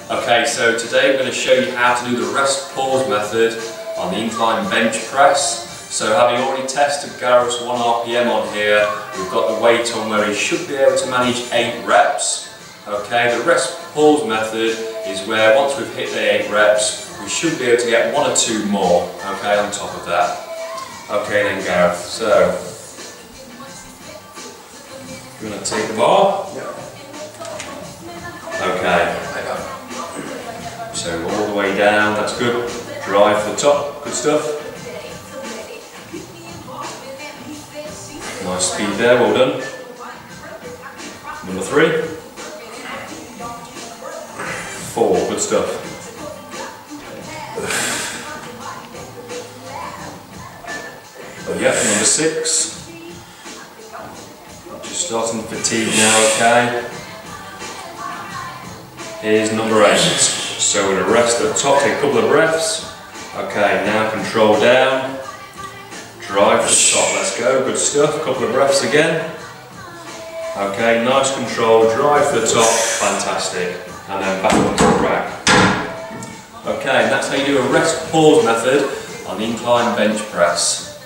Okay, so today we're going to show you how to do the rest pause method on the incline bench press. So having already tested Gareth's 1 RPM on here, we've got the weight on where he should be able to manage 8 reps. Okay, the rest pause method is where once we've hit the 8 reps, we should be able to get 1 or 2 more, okay, on top of that. Okay then Gareth, so you want to take the bar? Yeah. Okay. So all the way down, that's good. Drive for the top, good stuff. Nice speed there, well done. Number 3. 4, good stuff. Yep, number 6. Just starting to fatigue now, okay. Here's number 8. So we're going to rest at the top, take a couple of breaths. Okay, now control down. Drive to the top, let's go, good stuff. A couple of breaths again. Okay, nice control, drive to the top, fantastic. And then back onto the rack. Okay, and that's how you do a rest pause method on the incline bench press.